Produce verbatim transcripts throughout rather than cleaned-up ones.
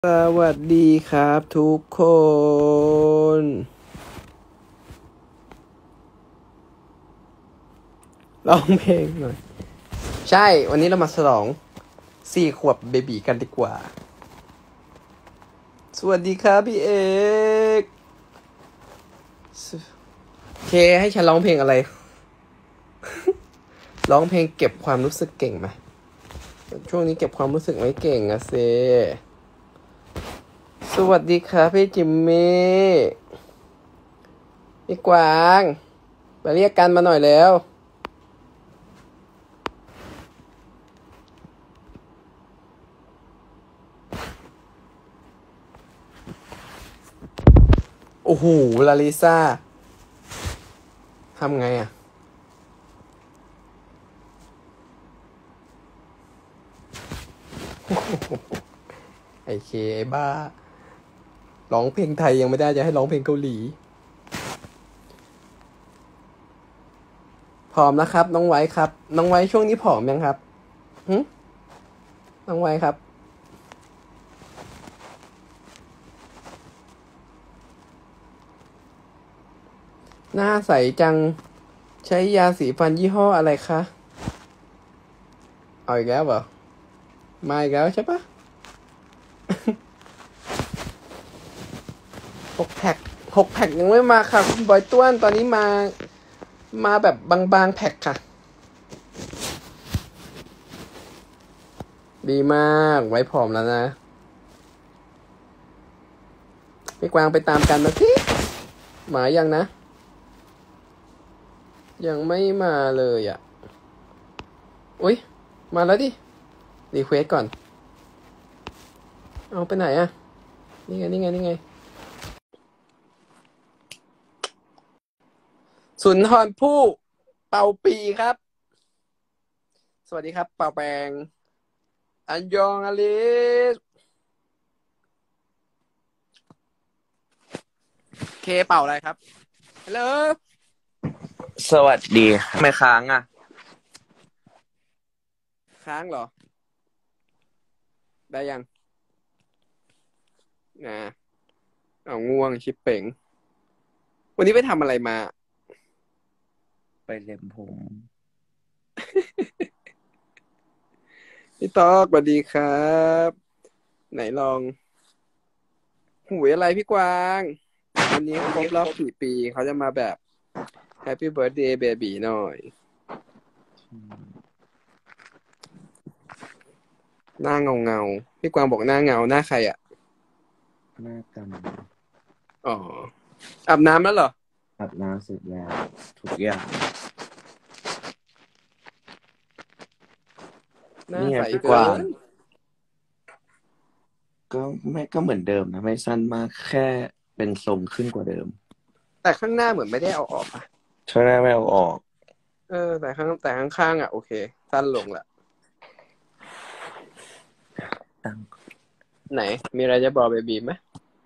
สวัสดีครับทุกคนร้องเพลงหน่อยใช่วันนี้เรามาฉลองสี่ขวบเบบีกันดีกว่าสวัสดีครับพี่เอกโอเคให้ฉันร้องเพลงอะไร ร้องเพลงเก็บความรู้สึกเก่งไหมช่วงนี้เก็บความรู้สึกไม่เก่งอะเซสวัสดีครับพี่จิมมี่พี่กวางมาเรียกกันมาหน่อยแล้วโอ้โหลาลิซ่าทำไงอะไอเคไอ้บ้าร้องเพลงไทยยังไม่ได้จะให้ร้องเพลงเกาหลีผอมนะครับน้องไว้ครับน้องไว้ช่วงนี้ผอมยังครับหึน้องไว้ครับหน้าใสจังใช้ยาสีฟันยี่ห้ออะไรคะเอาอีกแล้วเหรอมาอีกแล้วใช่ปะ หกแพ็คหกแพ็คยังไม่มาค่ะคุณบอยต้วนตอนนี้มามาแบบบางๆแพ็คค่ะดีมากไว้ผอมแล้วนะพี่กวางไปตามกันนะสิหมายังนะยังไม่มาเลยอ่ะอุ๊ยมาแล้วดิรีเควสก่อนเอาไปไหนอ่ะนี่ไงนี่ไงนี่ไงสุนทรภู่เป่าปีครับสวัสดีครับเป่าแปงอันยองอลิสเคเป่าอะไรครับฮัลโหลสวัสดีครับไม่ค้างอ่ะค้างเหรอได้ยังนะเอาง่วงชิปเป่งวันนี้ไปทำอะไรมาไปเล็มผมพี่ต๊อกสวัสดีครับไหนลองหูยอะไรพี่กวางวันนี้ครบรอบสี่ปีเขาจะมาแบบ Happy Birthday Baby หน่อยหน้าเงาเงาพี่กวางบอกหน้าเงาหน้าใครอ่ะหน้ากันอ๋ออาบน้ำแล้วเหรออาบน้ำเสร็จแล้วทุกอย่างหน้านี่ไงใสพี่กเกิวางนก็ไม่ก็เหมือนเดิมนะไม่สั้นมากแค่เป็นทรงขึ้นกว่าเดิมแต่ข้างหน้าเหมือนไม่ได้เอาออกอ่ะช่วยหน้าไม่เอาออกเออแต่ข้างแต่ข้างๆอ่ะโอเคสั้นลงละตั้งไหนมีอะไรจะบอกเบบีไหม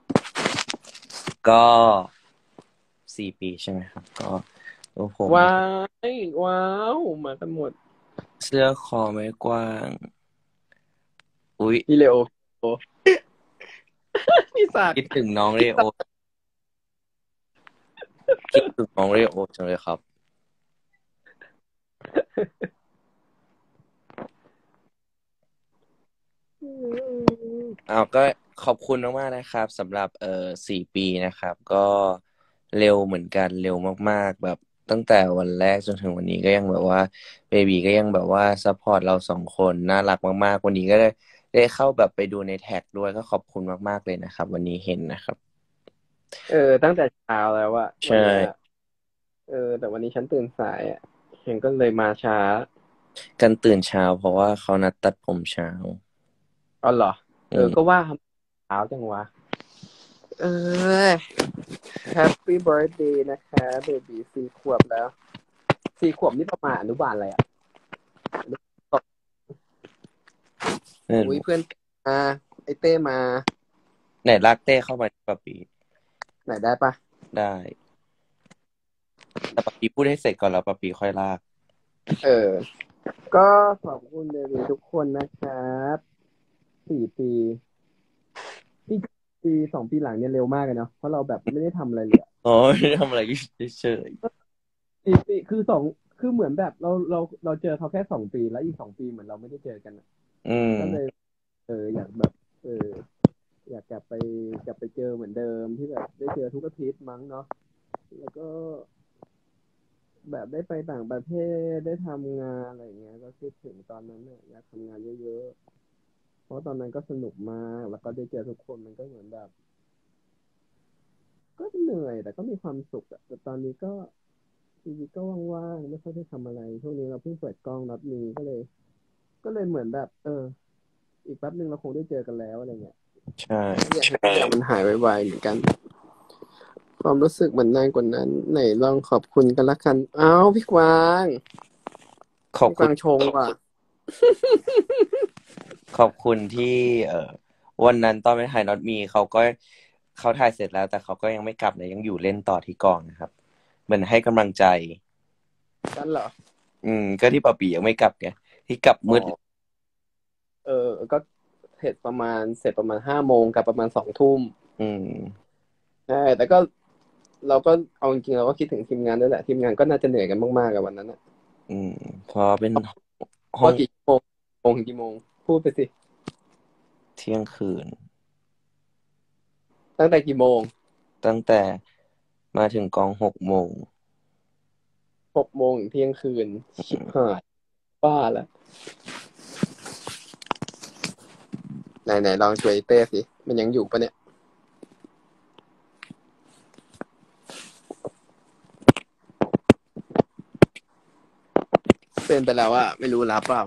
ก็สี่ปีใช่ไหมครับก็ตัวผมว้ายว้าวมากันหมดเสื้อคอไม่กว้างอุ๊ยพี่เลโอพี่ศาสตร์คิดถึงน้องเรโอคิดถึงน้องเรโอจังเลยครับอ้าวก็ขอบคุณมากๆนะครับสำหรับเอ่อสี่ปีนะครับก็เร็วเหมือนกันเร็วมากๆแบบตั้งแต่วันแรกจนถึงวันนี้ก็ยังแบบว่าเบบีก็ยังแบบว่าซัพพอร์ตเราสองคนน่ารักมากๆวันนี้ก็ได้ได้เข้าแบบไปดูในแท็กด้วยก็ขอบคุณมากๆเลยนะครับวันนี้เห็นนะครับเออตั้งแต่เช้าแล้วอะใช่วันเนี้ยเออแต่วันนี้ฉันตื่นสายอะเห็นก็เลยมาช้ากันตื่นเช้าเพราะว่าเขานัดตัดผมเช้าอ๋อเหรออืมเออก็ว่าทำเช้าจังวะเออ Happy Birthday นะคะเบบีสี่ขวบแล้วสี่ขวบนี่ประมาณอนุบาลอะไรอ่ะอุ้ยเพื่อนมาไอเต้มาไหนลากเต้เข้ามาปะปีไหนได้ปะได้แต่ปะปีพูดให้เสร็จก่อนแล้วปะปีค่อยลากเออก็ขอบคุณเบบีทุกคนนะครับสี่ปีปีสองปีหลังเนี่ยเร็วมากเลยเนาะเพราะเราแบบไม่ได้ทำอะไรเลยอะอ๋อไม่ได้ทำอะไรเฉยปีปีคือสองคือเหมือนแบบเราเราเราเจอเขาแค่สองปีแล้วอีกสองปีเหมือนเราไม่ได้เจอกันอะๆอืมก็เลยเอออยากแบบเอออยากกลับไปกลับไปเจอเหมือนเดิมที่แบบได้เจอทุกอาทิตย์มั้งเนาะแล้วก็แบบได้ไปต่างประเทศได้ทำงานอะไรอย่างเงี้ยก็คิดถึงตอนนั้นเนี่ยอยากทำงานเยอะๆเพราะตอนนั้นก็สนุกมากแล้วก็ได้เจอทุกคนมันก็เหมือนแบบก็เหนื่อยแต่ก็มีความสุขอะแต่ตอนนี้ก็ชีวิตก็ว่างๆไม่ค่อยได้ทำอะไรช่วงนี้เราเพิ่งเปิดกล้องนัดมีก็เลยก็เลยเหมือนแบบเอออีกแป๊บหนึ่งเราคงได้เจอกันแล้วอะไรเงี้ยใช่อยากให้ทุกอย่างมันหายไวๆเหมือนกันความรู้สึกเหมือนนานกว่านั้นไหนลองขอบคุณกันละกันอ้าวพี่กวางขอบคุณพี่กวางชงว่ะขอบคุณที่เอ่อวันนั้นตอนไปถ่ายน็อตมีเขาก็เขาถ่ายเสร็จแล้วแต่เขาก็ยังไม่กลับนะยังอยู่เล่นต่อที่กองนะครับเหมือนให้กำลังใจกันเหรออืมก็ที่ปะปียังไม่กลับไงที่กลับอ๋อมืดเออก็เสร็จประมาณเสร็จประมาณห้าโมงกับประมาณสองทุ่มอืมใช่แต่ก็เราก็เอาจริงๆเราก็คิดถึงทีมงานด้วยแหละทีมงานก็น่าจะเหนื่อยกันมากๆกับวันนั้นอะอืมพอเป็นห้อว่างกี่โมงโมงถึงกี่โมงพูดไปสิเที่ยงคืนตั้งแต่กี่โมงตั้งแต่มาถึงกองหกโมงหกโมงถึงเที่ยงคืนชิบหายบ้าแล้วไหนไหนลองช่วยเต้สิมันยังอยู่ปะเนี่ยเป็นไปแล้วอะไม่รู้รับเปล่า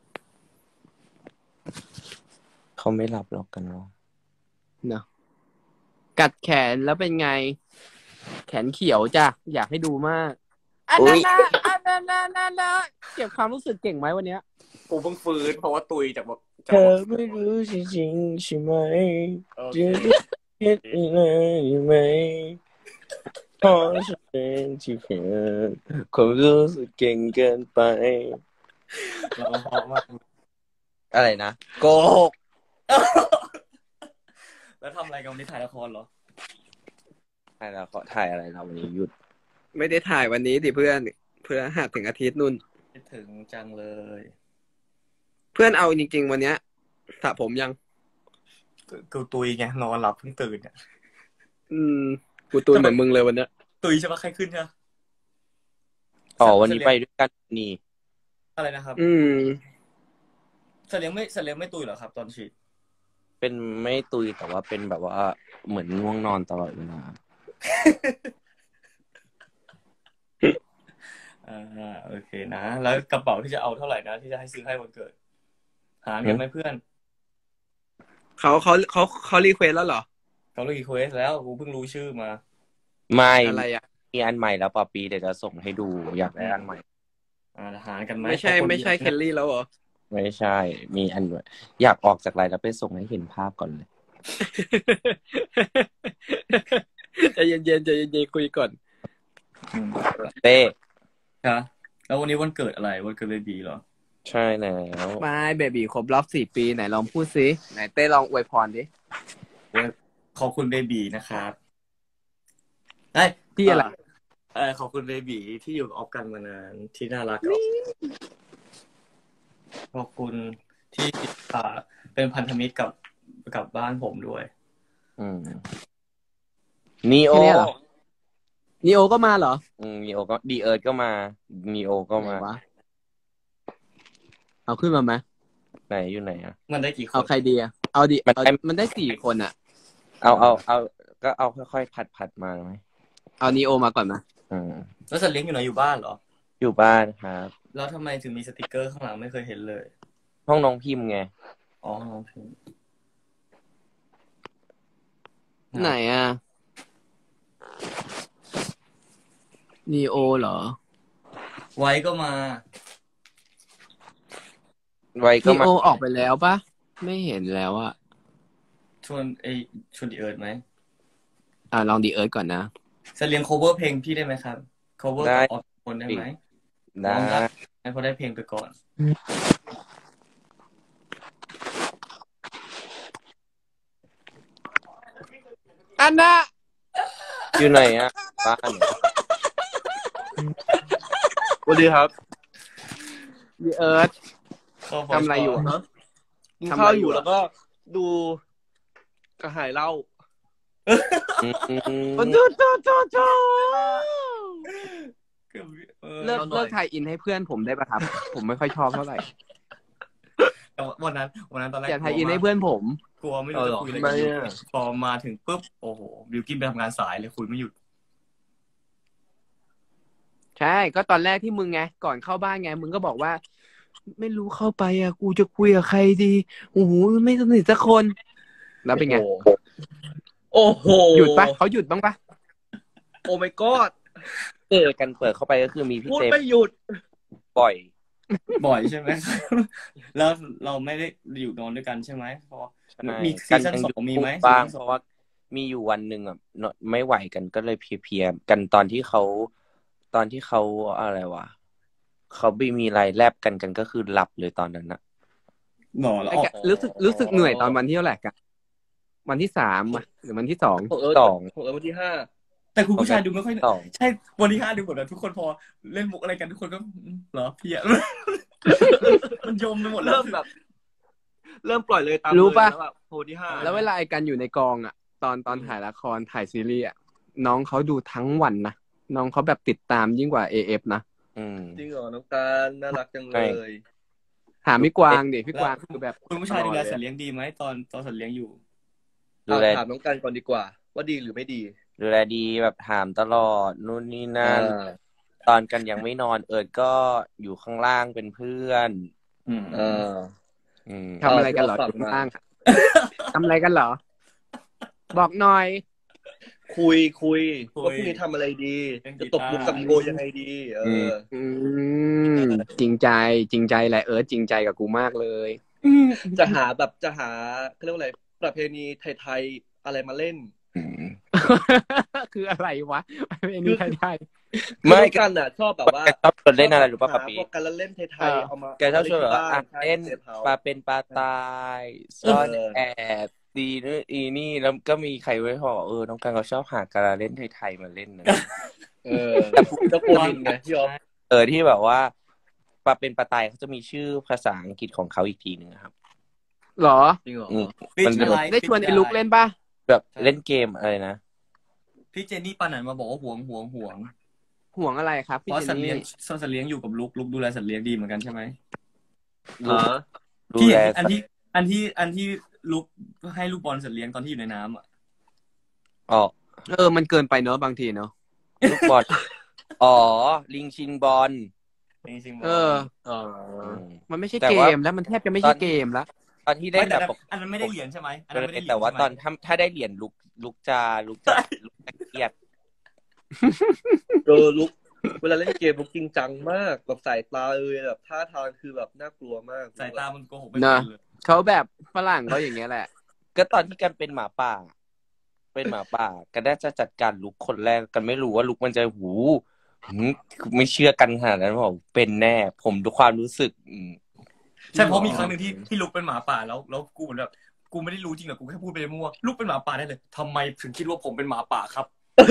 เขาไม่หลับหรอกกันเนาะเนาะกัดแขนแล้วเป็นไงแขนเขียวจ้ะอยากให้ดูมากอันอุ้นั้นยนะอันนั้นนะนั่นนะเก็บความรู้สึกเก่งไหมวันเนี้ยกูเพิ่งฟื้นเพราะว่าตุยจากบอกเธอไม่รู้จริงๆใช่ไหมโอเคจะคิดอะไรไหมเพราะฉันเป็นที่เพียงความรู้สึกเก่งเกินไปเราพร้อมมากอะไรนะโกหกแล้วทำอะไรกันวันนี้ถ่ายละครเหรอถ่ายแล้วเขาถ่ายอะไรเราวันนี้หยุดไม่ได้ถ่ายวันนี้ดิเพื่อนเพื่อหัดถึงอาทิตย์นุ่นคิดถึงจังเลยเพื่อนเอาจริงๆวันเนี้ยสระผมยังกูตุยไงนอนหลับเพิ่งตื่นเนี่ยอืมกูตูนเหมือนมึงเลยวันเนี้ยตุยใช่ปะใครขึ้นใช่ปะอ๋อวันนี้ไปด้วยกันนี่อะไรนะครับอืมสัตว์เลี้ยงไม่สัตว์เลี้ยงไม่ตุยเหรอครับ ตอนฉีดเป็นไม่ตุยแต่ว่าเป็นแบบว่าเหมือนง่วงนอนตลอดเวลาอ่าโอเคนะ แล้วกระเป๋าที่จะเอาเท่าไหร่นะที่จะให้ซื้อให้วันเกิด หาเงินไหมเพื่อนเขาเขาเขาเขารีเควสแล้วเหรอเขารีเควสแล้วกูเพิ่งรู้ชื่อมาไม่อะไรอ่ะมีอันใหม่แล้วปอปีเดี๋ยวจะส่งให้ดูอยากได้อันใหม่อ่าหากันไหมไม่ใช่เพราะคนไม่ใช่เยอะเคลลี่แล้วเหรอไม่ใช่ มีอันด้วยอยากออกจากไลน์แล้วไปส่งให้เห็นภาพก่อนเลยใจเย็นๆใจเย็นๆคุยก่อนอืมเต้ครับแล้ววันนี้วันเกิดอะไรวันเกิดเบบีเหรอใช่แล้วไม่เบบีครบรอบสี่ปีไหนลองพูดสิไหนเต้ลองอวยพรดิขอบคุณเบบีนะครับเอ้ยพี่อะไรเออขอบคุณเบบีที่อยู่กับออฟกันมานานที่น่ารักกับขอบคุณที่อ่าเป็นพันธมิตรกับกับบ้านผมด้วยอืมนีโอแค่เนี้ยเหรอ นีโอก็มาเหรออืมนีโอก็ดีเอิร์ดก็มานีโอก็มาไหนวะเอาขึ้นมาไหมไหนอยู่ไหนอ่ะมันได้กี่คเอานใครดีอะเอาดิมันเอาได้มันได้สี่คนอะเอาเอาเอาก็เอาค่อยๆผัดผัดมาไหมเอานีโอมาก่อนนะอืมแล้วสัตว์เลี้ยงอยู่ไหนอยู่บ้านเหรออยู่บ้านครับแล้วทำไมถึงมีสติกเกอร์ข้างหลังไม่เคยเห็นเลยห้องน้องพิมพ์ไงอ๋อโอเคไหนอะนีโอเหรอไว้ก็มาไว้ก็นีมาโอออกไปแล้วปะไม่เห็นแล้วอะชวนไอชวนดีเอิร์ดไหมอ่าลองดีเอิร์ธก่อนนะสัตว์เลี้ยง cover เพลงพี่ได้ไหมครับ cover ได้กับออฟคนได้ไหมได้ร้องได้ให้เขาได้เพลงไปก่อนนอันน่ะอยู่ไหนอ่ะบ้านสวัสดีครับมีเอิร์ธเข้าพทำอะไรอยู่อะฮะกินทำอะไรข้าวออยู่ยู่อะแล้วก็ดูกระหายเหล้าอืมโอ้โจโจโจโจเออเลิกเลิกถ่ายอินให้เพื่อนผมได้ป่ะครับ ผมไม่ค่อยชอบเท่าไหร่แต่วันนั้นวันนั้นตอนแรกอย่าถ่ายอินให้เพื่อนผมกลัวไม่รู้จะคุยอะไรกันอยู่พอมาถึงปุ๊บโอ้โหบิวกินไปทำงานสายเลยคุยไม่หยุดใช่ ก็ตอนแรกที่มึงไง ก่อนเข้าบ้านไง มึงก็บอกว่า ไม่รู้เข้าไปอ่ะ กูจะคุยกับใครดี โอ้โห ไม่สนิทสักคน แล้วเป็นไงโอ้โหหยุดปะเขาหยุดบ้างปะโอ้ my god เจอกันเปิดเข้าไปก็คือมีพี่พูดเจมไม่หยุดบ่อยบ่อยใช่ไหม แล้วเราไม่ได้อยู่นอนด้วยกันใช่ไหมเพราะมีซีซั่นสองมีไหมบ้างเพราะว่ามีอยู่วันหนึ่งอ่ะไม่ไหวกันก็เลยเพลียๆกันตอนที่เขาตอนที่เขาอะไรวะเขาไม่มีอะไรแลบกันกันก็คือหลับเลยตอนนั้นนะหนอแล้วไอ้แกรู้สึกรู้สึกเหนื่อยตอนวันที่เท่าไหร่กัน วันที่สามอะหรือวันที่สองของเอิร์ธสองของเอิร์ธวันที่ห้าแต่คุณผู้ชายดูไม่ค่อยสองใช่วันที่ห้าดูเหมือนแบบทุกคนพอเล่นมุกอะไรกันทุกคนก็เหรอพี่อะ มันยมไปหมดแล้วเริ่มแบบ เริ่มปล่อยเลยตามรู้ปะเลยแล้วแบบวันที่ห้าแล้วเวลาไอ้กันอยู่ในกองอ่ะ ตอนตอนถ่ายละครถ่ายซีรีส์อ่ะ น้องเขาดูทั้งวันนะ น้องเขาแบบติดตามยิ่งกว่า เอ เอฟ นะอืมจริงเหรอน้องการน่ารักจังเลยถามพี่กวางดิพี่กวางคือแบบคุณผู้ชายดูแลสัตว์เลี้ยงดีไหมตอนตอนสัตว์เลี้ยงอยู่ดูแลถามน้องการก่อนดีกว่า ว่าดีหรือไม่ดีดูแลดีแบบถามตลอดนู่นนี่นั่นอ่าตอนกันยังไม่นอนเอิร์ดก็อยู่ข้างล่างเป็นเพื่อนอืมเอออืมทำอะไรกันเหรอเอาอยู่เอาข้างล่างอะทำอะไรกันเหรอ บอกหน่อยคุยคุยคุยว่าพรุ่งนี้ทำอะไรดีเล่นกีจะตบตาร์มุกกับโกยังไงดี เออออืมจริงใจจริงใจแหละเอิร์ธจริงใจกับกูมากเลยจะหาแบบจะหาเขาเรียกว่าอะไรประเพณีไทยๆอะไรมาเล่นคืออะไรวะไม่มีใครได้ไม่คือกันอ่ะ ชอบแบบว่าแกชอบชวนเล่นอะไรหรือป่ะหาปะปีพวกการละเล่นไทยเออๆเอามาแกชอบชวนแบบว่าอาอ่ะมาเล่นที่บ้านปลาเป็นปลาตายซ่อนแอบดีนู่นอีนี่แล้วก็มีใครไว้พอเออน้องกันเขาชอบหาการละเล่นไทยๆมาเล่นนะเออเจ้าโกลินไงพี่อ๊อฟเออที่แบบว่าปลาเป็นปลาตายเขาจะมีชื่อภาษาอังกฤษของเขาอีกทีหนึ่งครับเหรอจริงเหรออืม Fish มันเป็น Alive ได้ชวนไอ้ลุกเล่นป่ะแบบเล่นเกมอะไรนะพี่เจนนี่ปานันมาบอกว่าห่วงห่วงห่วงห่วงอะไรครับเพพี่ราะเจสัตนว์เลี้ยงนี่สัตว์เลี้ยงอยู่กับลุกลุกดูแลสัตว์เลี้ยงดีเหมือนกันใช่ไหมฮะดูที่แลอันที่อันที่อันที่ลุกให้ลูกบอลสัตว์เลี้ยงตอนที่อยู่ในน้ำอ่ะอ๋อเออมันเกินไปเนอะบางทีเนอะลูกบอลอ๋อลิงชิงบอลจริงๆเอออ๋อมันไม่ใช่แต่เกว่ามแล้วมันแทบจะไม่ใช่เกมแล้วตอนที่ไม่เล่นแต่แบบปกอันนั้นไม่ได้เหรียญใช่ไหมอันนั้นไม่ได้เหรียญแต่ว่าใช่ไหมตอนถ้าถ้าได้เหรียญลุกลุกจะลุกจะลุกจะเครียดเออลุกเวลาเล่นเกมลุกจริงจังมากแบบสายตาเอยแบบท่าทางคือแบบน่ากลัวมากสายตามันโกหกไปนะเลยเขาแบบฝรั่งก็อย่างเงี้ยแหละก็ตอนที่กันเป็นหมาป่า เป็นหมาป่ากันได้จะจัดการลุกคนแรกกันไม่รู้ว่าลุกมันจะหูหืมไม่เชื่อกันขนาดนั้นบอกเป็นแน่ ผมดูความรู้สึกอืมใช่เพราะมีครั้งหนึ่งที่ที่ลุกเป็นหมาป่าแล้วแล้วกูเหมือนแบบกูไม่ได้รู้จริงหรอกกูแค่พูดไปมั่วลุกเป็นหมาป่าได้เลยทำไมถึงคิดว่าผมเป็นหมาป่าครับ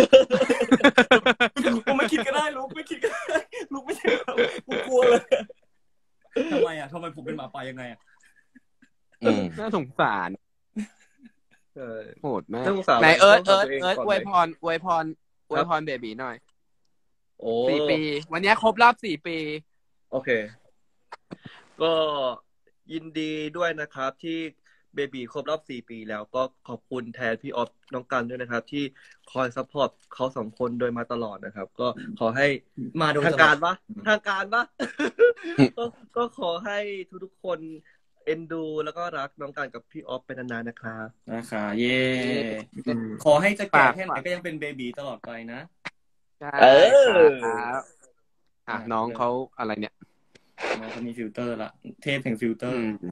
กูไม่คิดก็ได้ลุกไม่คิดก็ได้ลุกไม่ใช่แบบกูกลัวเลยทำไมอ่ะทำไมผมเป็นหมาป่ายังไงอ่ะอืมน่าสงสารเออโหดมากน่าสงสารไหนเอิร์ธต้เอิองร์ธทำตัวเองเอิร์ธก่อนอวยไหมพรอวยพรอวยพรเบบีหน่อยโอ้สี่ปี วันนี้ครบรอบสี่ปีโอเค ก็ยินดีด้วยนะครับ ที่เบบีครบรอบสี่ปีแล้วก็ขอบคุณแทนพี่ออฟน้องกันด้วยนะครับ ที่คอยซัพพอร์ตเขาสองคนโดยมาตลอดนะครับ ก็ขอให้มาโดยทางการปะทางการปะ ก็ก็ขอให้ทุกๆคนเอ็นดู แล้วก็รักน้องกันกับพี่ออฟเป็นนานๆนะครับนะคะเย่อืมขอให้จะแก่ฝากแค่ไหนก็ยังเป็นเบบีตลอดไปนะใช่เออครับอ่ะน้องเขาอะไรเนี่ยน้องเขามีฟิลเตอร์ละเทพแห่งฟิลเตออืร์ม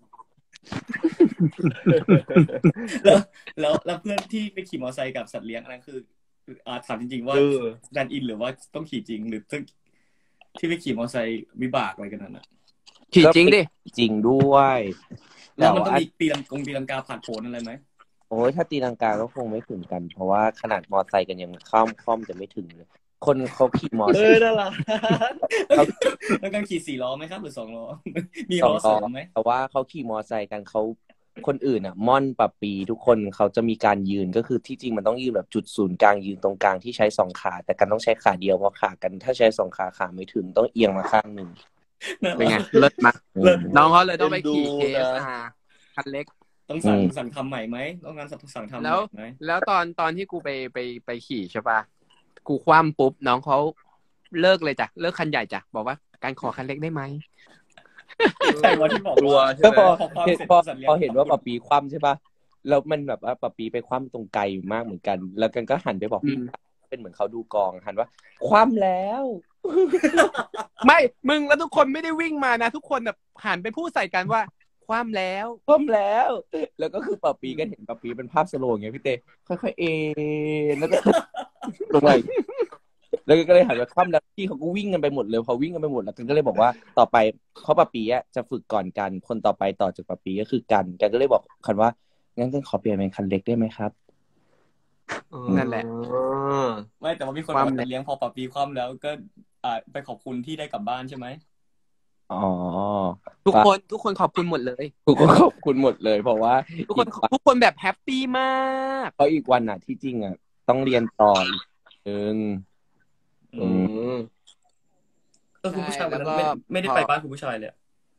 แล้วแล้วแล้วเพื่อนที่ไปขี่มอเตอร์ไซค์กับสัตว์เลี้ยงอันนั้นคืออ่าถามจริงๆว่าเออดันอินหรือว่าต้องขี่จริงหรือต้องที่ไปขี่มอเตอร์ไซค์วิบากอะไรกันนั่นอ่ะขี่จริงดิจริงด้วยแล้วมันต่ต้องว่ามีปีลังกงปีลังกาผ่านโผล่อะไรไหมโอ้ยถ้าตีลังกาก็คงไม่ถึงกัน เพราะว่าขนาดมอไซค์กันยังข้ามค่อมจะไม่ถึงเลย คนเขาขี่มอเอไซอค์น่ารักเขาแล้วการขี่สี่ล้อไหมครับหรือสองล้อ มีสอล้งอเสล้อริมไหมแต่ว่าเขาขี่มอไซค์กันเขาคนอื่นอ่ะ ม่อนปะปีทุกคนเขาจะมีการยืนก็คือที่จริงมันต้องยืนแบบจุดศูนย์กลางยืนตรงกลางที่ใช้สองขา แต่กันต้องใช้ขาเดียวเพราะขากันถ้าใช้สองขาขาไม่ถึงต้องเอียงมาข้างหนึ่งน่าเป็นไงรักเลิศมากอืเลิศมน้องเขาเลยต้องไปเอ็นดูขี่ เคนะเอส อาร์ คันเล็กต้องอืสั่งมสั่งทำใหม่ไหมต้องการสั่งทำใหแล้วม่ไหมแล้วตอนตอนที่กูไปไปไปขี่ใช่ปะกูคว่ำปุ๊บน้องเขาเลิกเลยจ้ะเลิกคันใหญ่จ้ะบอกว่าการขอคันเล็กได้ไหมใช่วันที่บอกกลัวว่าใช่ก็ไหมพอพอความเห็นเสร็จพอสัตว์เลี้ยพงอเห็นว่าปะปีคว่ำใช่ปะแล้วมันแบบว่าปะปีไปคว่ำตรงไกลมากเหมือนกัน แล้วกันก็หันไปบอกอืพี่มเป็นเหมือนเขาดูกองหันว่า คว่ำแล้วไม่มึงแล้วทุกคนไม่ได้วิ่งมานะ ทุกคนแบบหันไปพูดใส่กันว่าคว่ำแล้วคว่ำแล้ว แล้วก็คือปะปีก็เห็นปะปีเป็นภาพสโลว์อย่างเงี้ยพี่เต้ค่อยๆเอนแล้วก็ ลงไปแล้วก็เลยหันไปคว่ำแล้วพี่เขาก็วิ่งกันไปหมดเลยพอวิ่งกันไปหมดแล้วกันก็เลยบอกว่าต่อไปเพราะปะปีอะจะฝึกก่อนกันคนต่อไปต่อจากปะปีก็คือกันกันก็เลยบอกคันว่างั้นกันขอเปลี่ยนเป็นคันเล็กได้ไหมครับนั่นแหละไม่แต่ว่ามีคนคบวาอมกสัตว์เลี้ยงพอปรับปีความแล้วก็อ่าไปขอบคุณที่ได้กลับบ้านใช่ไหมอ๋อทุกคนทุกคนขอบคุณหมดเลยทุกคนขอบคุณหมดเลย เพราะว่าทุกคนอีกวันทุกคนแบบแฮปปี้มากเพราะอีกวันน่ะที่จริงอ่ะต้องเรียนต่ออีกนึงอืมเออคุณผู้ชายวันนั้นใช่ไม่แล้วก็ไม่ได้ไปพอบ้านคุณผู้ชายเลยอะ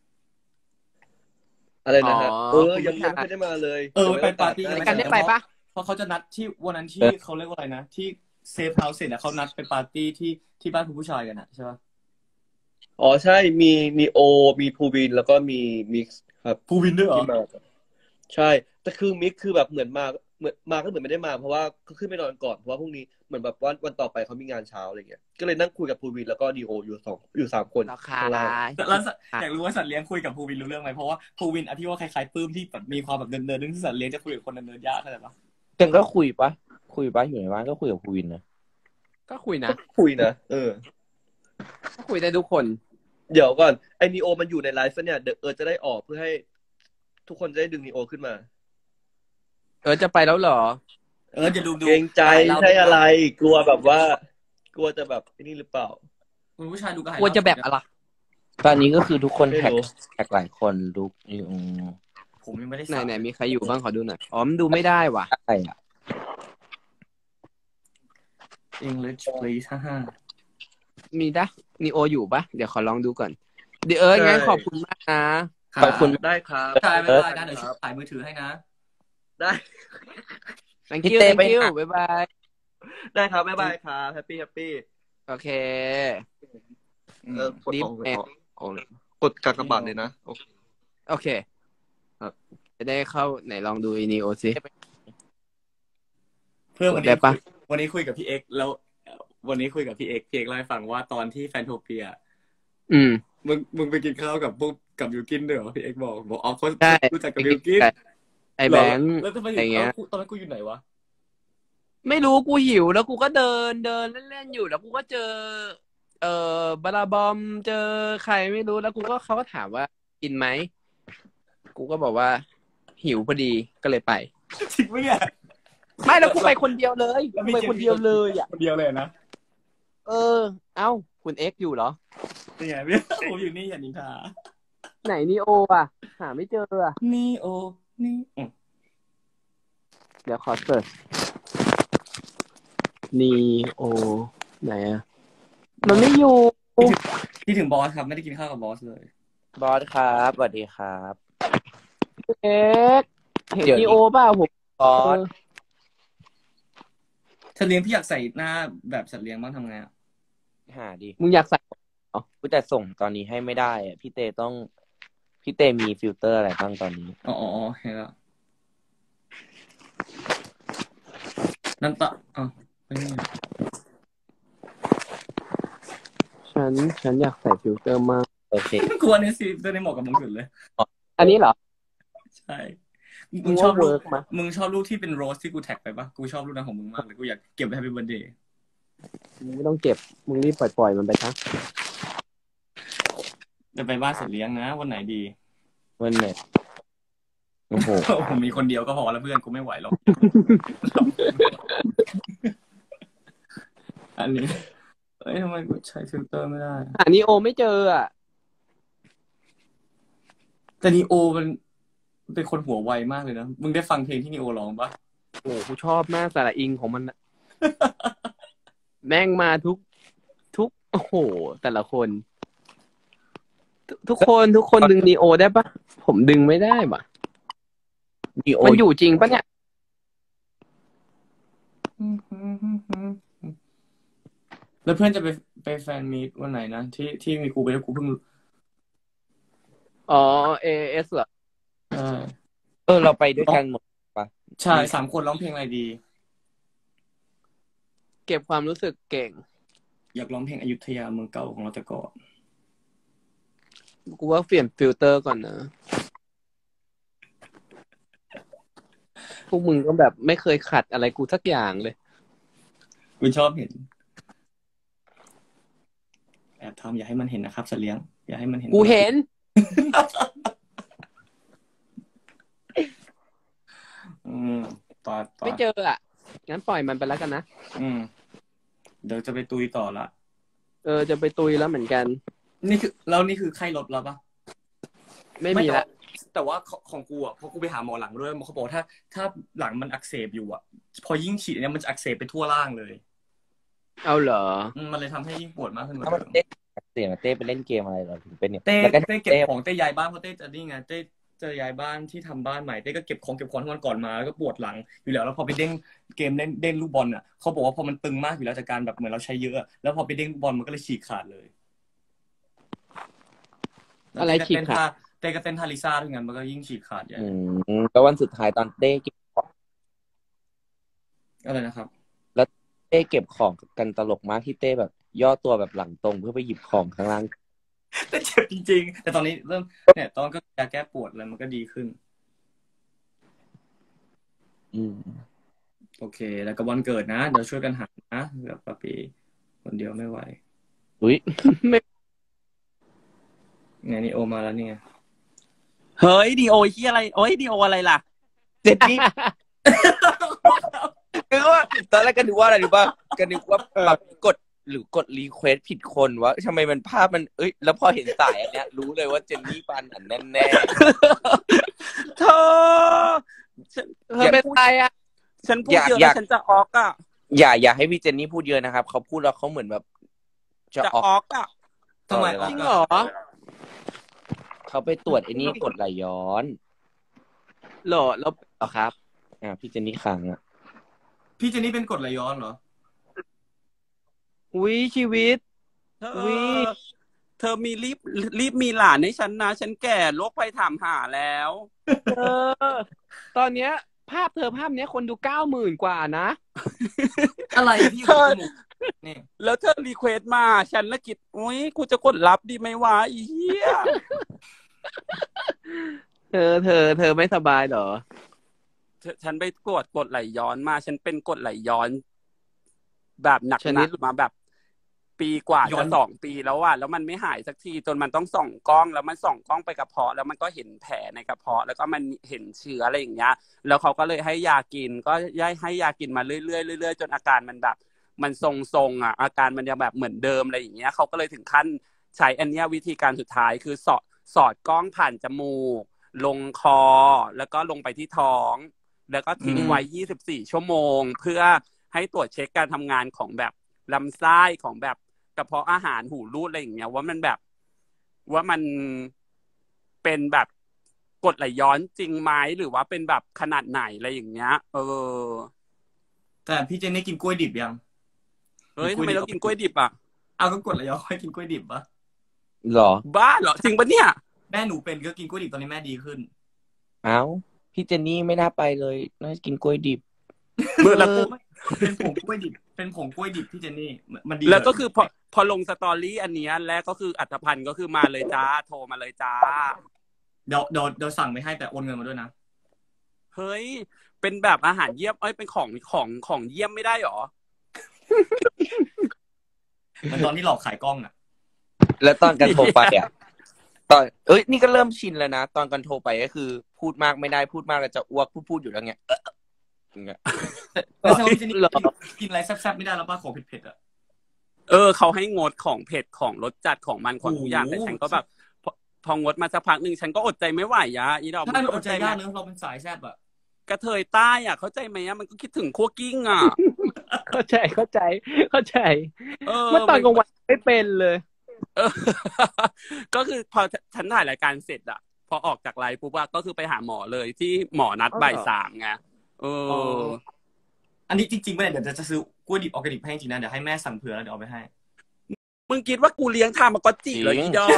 อะไรนะฮะอ๋อเออคุณยังผู้ยัชาง ยไม่ได้มาเลยเออไปปาร์ตี้เดี๋ยวไอ้ว้กันได้ไปปะเพราะเขาจะนัดที่วันนั้นที่เขาเรียกว่าอะไรนะที่เซฟเฮาส์เสร็จแล้วเขานัดไปปาร์ตี้ที่ที่บ้านคุณผู้ชายกันอะใช่ปะอ๋อใช่มีมีโอ มีภูวินแล้วก็มีมิกซ์ครับภูวินด้วยเหรอที่มาใช่แต่คือมิกคือแบบเหมือนมาเหมือนมาก็เหมือนไม่ได้มาเพราะว่าเขาขึ้นไปนอนก่อนเพราะว่าพรุ่งนี้เหมือนแบบวันวันต่อไปเขามีงานเช้าอะไรเงี้ยก็เลยนั่งคุยกับภูวินแล้วก็ดีโออยู่สองอยู่สามคนราคาข้างล่างแล้วสัตว์อยากรู้ว่าสัตว์เลี้ยงคุยกับภูวินรู้เรื่องไหมเพราะว่าภูวินอะที่ว่าคล้ายๆปื้มที่แบบมีความแบบเดินเดินๆนึงที่สัตว์เลี้ยงจะคุยกับคนเดินเดินๆยากเข้าใจปะกันก็คุยปะคุยปะอยู่ในบ้านก็คุยกับภูวินนะก็คุยนะก็คุยนะเออก็คุยได้ทุกคนเดี๋ยวก่อนไอ้นีโอมันอยู่ในไลฟ์เนี่ยเดี๋ยวเออจะได้ออกเพื่อให้ ทุกคนจะได้ดึงนีโอขึ้นมาเออจะไปแล้วเหรอเออจะดูดูเกรงใจใช่อะไร กลัวแบบว่า กลัวจะแบบไอ้นี่หรือเปล่าคุณผู้ชายดูกระหายกลัวจะแบบอะไรตอนนี้ก็คือทุกคนไม่แท็กรู้แท็กหลายคนลุกอยู่อืมผมยังไม่ได้ไหนสั่งไหนมีใครอยู่บ้างขอดูหน่อยอ๋อมันดูไม่ได้ว่ะใช่อ่ะ English please ฮ่าฮ่ามีดะนีโออยู่ปะเดี๋ยวขอลองดูก่อนเดี๋ยวเอองั้นใช่ขอบคุณมากนะขอบคุณได้ครับใช่ไม่เป็นไรนะเดี๋ยวถ่ายมือถือให้นะได้ thank พี่ you เต้ thank ไป you หาบ๊ายบายได้ครับบ๊ายบายครับแฮปปี้แฮปปี้โอเคเออกดดิฟออกแอออกออกเลยกดกากบาทเลยนะโอเคโอเคครับจะได้เข้าไหนลองดูอีนีโอซิเพื่อนวันได้นี้ปะวันนี้คุยกับพี่เอ็กซ์แล้วเอ่อวันนี้คุยกับพี่เอ็กซ์พี่เอ็กซ์เล่าให้ฟังว่าตอนที่แฟนโทเปียอืมมึงมึงไปกินข้าวกับพวกกับบิวกินด้วยเหรอพี่เอ็กซ์บอกบอกอ๋อเขาใช่รู้จักกับบิวกินไอแบงค์แล้วทำไมอะถึไรง เงี้ยเอ้าตอนนั้นกูอยู่ไหนวะไม่รู้กูหิวแล้วกูก็เดินเดินเล่นๆอยู่แล้วกูก็เจอ เอ่อบาราบอมเจอใครไม่รู้แล้วกูก็เขาก็ถามว่ากินไหมกูก็บอกว่า หิวพอดีก็เลยไปจริงปะเนี่ยไม่แล้วกูไปคนเดียวเลยแล้วกูมีไปคนเดียวเลยอ่ะคนเดียวเลยนะเออ เอ้าคุณเอ็กซ์อยู่เหรอเป็นไงพี่ ผมอยู่นี่อย่านินทาไหนนีโออ่ะ หาไม่เจออ่ะนี่โอนี่อืมเดี๋ยวขอเสิร์ชนีโอไหนอ่ะ มันไม่อยู่คิดถึงบอสครับไม่ได้กินข้าวกับบอสเลยบอสครับสวัสดีครับเอ็กซ์เห็นเดี๋ยวนี้นีโอเปล่าผมบอสสัตว์เลี้ยงพี่อยากใส่หน้าแบบสัตว์เลี้ยงบ้างทำไงอ่ะหาดิมึงอยากใส่กูแต่ส่งตอนนี้ให้ไม่ได้อะพี่เตต้องพี่เตมีฟิลเตอร์อะไรบ้างตอนนี้อ๋ออ๋ออ๋อเห็นแล้วนั่นตะอ๋อไม่นี่ฉัน ฉันอยากใส่ฟิลเตอร์มากโอเคกลัวเนี่ยสิตัวนี้เหมาะกับมึงสุดเลยอันนี้เหรอใช่มึมึงงว่าชอบรูป work ไหมมึงชอบรูปที่เป็นโรสที่กูแท็กไปปะกูชอบรูปนั้นของมึงมากเลยกูอยากเก็บไว้ให้เป็นวันเดย์มึงไม่ต้องเก็บ มึงรีบปล่อยปล่อยมันไปซะจะไปบ้านสัตว์เลี้ยงนะวันไหนดีวันไหนโอ้โหผมมีคนเดียวก็พอแล้วเพื่อนกูไม่ไหวหรอก อันนี้เอ้ยทำไมกูใช้ฟิลเตอร์ไม่ได้หานีโอไม่เจออ่ะแต่นีโอมันเป็นคนหัวไวมากเลยนะมึงได้ฟังเพลงที่นีโอร้องปะโอ้กูชอบมากสระอิงของมัน แม่งมาทุกทุกโอ้โหแต่ละคน ทุกคนทุกคนดึงนีโอได้ปะผมดึงไม่ได้ปะนีโอมันอยู่จริงปะเนี่ยแล้วเพื่อนจะไปไปแฟนมีตวันไหนนะที่ที่มีกูไปแล้วกูเพิ่งอ๋อเอเอสเหรอใช่เออเราไปด้วยกันหมดปะใช่สามคนร้องเพลงอะไรดีเก็บความรู้สึกเก่งอยากร้องเพลงอยุธยาเมืองเก่าของเราแต่ก่อนกูว่าเปลี่ยนฟิลเตอร์ก่อนนะพวกมึงก็แบบไม่เคยขัดอะไรกูสักอย่างเลยกูชอบเห็นแอบทำอย่าให้มันเห็นนะครับสัตว์เลี้ยงอย่าให้มันเห็นกูเห็นอืมต่อต่อไม่เจออ่ะงั้นปล่อยมันไปแล้วกันนะอืมเดี๋ยวจะไปตุยต่อละเออจะไปตุยแล้วเหมือนกันนี่คือแล้วนี่คือไข้ลดแล้วปะไม่มีละแต่ว่าของกูอ่ะพอกูไปหาหมอหลังด้วยเขาบอกถ้าถ้าหลังมันอักเสบอยู่อ่ะพอยิ่งฉีดเนี่ยมันจะอักเสบไปทั่วร่างเลยเอาเหรอมันเลยทำให้ยิ่งปวดมากขึ้นกว่าเดิมเต้เสียงเต้ไปเล่นเกมอะไรเหรอถึงเป็นเนี่ยเต้เต้เก็บของเต้ย้ายบ้านเพราะเต้จะนี่ไงเต้จะย้ายบ้านที่ทำบ้านใหม่เต้ก็เก็บของเก็บของทั้งวันก่อนมาแล้วก็ปวดหลังอยู่แล้วแล้วพอไปเด้งเกมเล่นเด้งลูกบอลอ่ะเขาบอกว่าพอมันตึงมากอยู่แล้วจากการแบบเหมือนเราใช้เยอะแล้วพอไปเด้งลูกบอลมันก็เลยฉีกขาดเลยอะไรฉีกขาดเต้ก็เต้นทาริซ่าด้วยงั้นมันก็ยิ่งฉีกขาดใหญ่แล้ววันสุดท้ายตอนเต้เก็บของอะไรนะครับแล้วเต้เก็บของกันตลกมากที่เต้แบบย่อตัวแบบหลังตรงเพื่อไปหยิบของข้างล่างแต่เจ็บจริงๆแต่ตอนนี้เริ่มเนี่ยตอนก็ยาแก้ปวดแล้วมันก็ดีขึ้นอืมโอเคแล้วก็วันเกิดนะเดี๋ยวช่วยกันหานะแบบปะปีคนเดียวไม่ไหวอุ้ยไม่ไงนี่โอมาแล้วเนี่ยเฮ้ยดีโอที่อะไรโอ้ยดีโออะไรล่ะเจ็ดนี่คือว่าตอนแรกก็นึกว่าอะไรรู้ป่ะก็นึกว่าแบบกดหรือกดรีเควสผิดคนวะทำไมมันภาพมันเอ้ยแล้วพอเห็นสายอันเนี้ยรู้เลยว่าเจนนี่ปานอันแน่แน่เธอเธอเป็นใครอ่ะฉันพูดเยอะแล้วฉันจะออกอ่ะอย่าอย่าให้พี่เจนนี่พูดเยอะนะครับเขาพูดแล้วเขาเหมือนแบบจะออกอ่ะทำไมจริงเหรอเขาไปตรวจไอ้นี่กดไหลย้อนเหรอแล้วเหรอครับอ่าพี่เจนนี่ขังอ่ะพี่เจนนี่เป็นกดไหลย้อนเหรออุ้ยชีวิตอุ้ยเธอมีรีบรีบมีหลานให้ฉันนะฉันแก่โรคภัยถามหาแล้วเออตอนเนี้ยภาพเธอภาพเนี้ยคนดูเก้าหมื่นกว่านะอะไรพี่เธอนี่แล้วเธอรีเควสมาฉันละคิดอุ้ยกูจะกดรับดีไหมวะอีเหี้ยเธอเธอเธอไม่สบายเหรอฉันไปกดกดไหลย้อนมาฉันเป็นกดไหลย้อนแบบหนักหนักมาแบบปีกว่าจะสองปีแล้วอ่ะแล้วมันไม่หายสักทีจนมันต้องส่องกล้องแล้วมันส่องกล้องไปกระเพาะแล้วมันก็เห็นแผลในกระเพาะแล้วก็มันเห็นเชื้ออะไรอย่างเงี้ยแล้วเขาก็เลยให้ยากินก็ย้ายให้ยากินมาเรื่อยๆเรื่อยๆจนอาการมันแบบมันทรงๆอ่ะอาการมันยังแบบเหมือนเดิมอะไรอย่างเงี้ยเขาก็เลยถึงขั้นใช้อันเนี้ยวิธีการสุดท้ายคือสอดสอดกล้องผ่านจมูกลงคอแล้วก็ลงไปที่ท้องแล้วก็ทิ้งไว้ยี่สิบสี่ชั่วโมงเพื่อให้ตรวจเช็คการทำงานของแบบลำไส้ของแบบกระเพาะอาหารหูรูดอะไรอย่างเงี้ยว่ามันแบบว่ามันเป็นแบบกรดไหลย้อนจริงไหมหรือว่าเป็นแบบขนาดไหนอะไรอย่างเงี้ยเออแต่พี่เจนนี่กินกล้วยดิบยังเฮ้ยทำไมเรากินกล้วยดิบอ่ะเอาก็กดไหลย้อนค่อยกินกล้วยดิบปะหรอบ้าเหรอจริงปะเนี่ยแม่หนูเป็นก็กินกล้วยดิบตอนนี้แม่ดีขึ้นเอ้าพี่เจนนี่ไม่น่าไปเลยน่ากินกล้วยดิบเมื่อละกูเป็นผงกล้วยดิบเป็นผงกล้วยดิบพี่เจนนี่มันดีแล้วก็คือพอพอลงสตอรี่อันนี้แล้วก็คืออัตภัณฑ์ก็คือมาเลยจ้าโทรมาเลยจ้าเดี๋ยวเดี๋ยวเดี๋ยวสั่งไปให้แต่โอนเงินมาด้วยนะเฮ้ยเป็นแบบอาหารเยี่ยมเอ้ยเป็นของของของเยี่ยมไม่ได้หรอมันตอนที่หลอกขายกล้องอ่ะแล้วตอนกันโทรไปอ่ะตอนเอ้ยนี่ก็เริ่มชินแล้วนะตอนกันโทรไปก็คือ พูดมากไม่ได้พูดมากแล้วจะอ้วกพูดพูดอยู่แล้วเงี้ยอย่างเงี้ยแต่แซวจริงๆกินอะไรแซ่บๆไม่ได้แล้วป่ะของเผ็ดๆอ่ะเออเขาให้งดของเผ็ดของรสจัดของมันของทุกอย่างโอ้แต่โหฉันก็แบบพอพองดมาสักพักหนึ่งฉันก็อดใจไม่ไหวยะอีดอกใช่มันอดใจยากไหมเนอะเราเป็นสายแซ่บอ่ะกระเทยใต้อ่ะเข้าใจไหมอ่ะมันก็คิดถึงคั่วกิ้งอ่ะเข้าใจเข้าใจเข้าใจเออเมื่อตอนกลางวันไม่เป็นเลยเออ ก็คือพอฉันถ่ายรายการเสร็จอ่ะพอออกจากไลฟ์ปุ๊บอะก็คือไปหาหมอเลยที่หมอนัดอ๋อบ่ายสามไงเอออ๋อ อันนี้จริงๆไม่ได้เดี๋ยวจะซื้อกล้วยดิบออร์แกนิกให้จริงนะเดี๋ยวให้แม่สั่งเผื่อแล้วเดี๋ยวเอาไปให้มึงคิดว่ากูเลี้ยงทามากอตจิเลยจริอีงดอก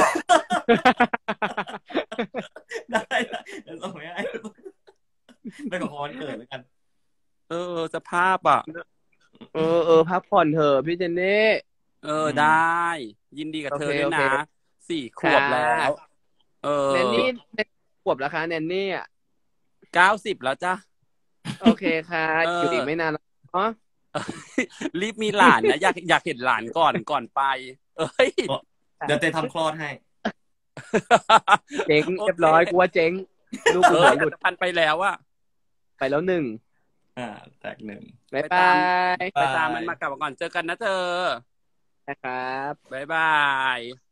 ได้เดี๋ยวส่งไปให้ไปกับพรเกิดแล้วกันเออสภาพอ่ะเออเออพักผ่อนเถอะพี่เจนนี่เอออืมได้ ยินดีกับเธอโอเคด้วยนะโอเคสี่ขวบค่ะแล้ว เออแนนนี่แนนขวบแล้วคะแนนนี่อ่ะเก้าสิบแล้วจ้ะโอเคค่ะเออออยู่อีกไม่นานแล้วเนาะรีบมีหลานนะอยากอยากเห็นหลานก่อนก่อนไป เอ้ยเดี๋ยวเตทำคลอดให้เจ๊งเรียบร้อยกูว่าเจ๊งลูกเอกูอหัวหลุดพันไปแล้วอะไปแล้วหนึ่งอ่าแตกหนึ่งบ๊ายไปบาตามยไปตามมันมากลับมาก่อนเจอกันนะเธอนะครับบ๊ายบาย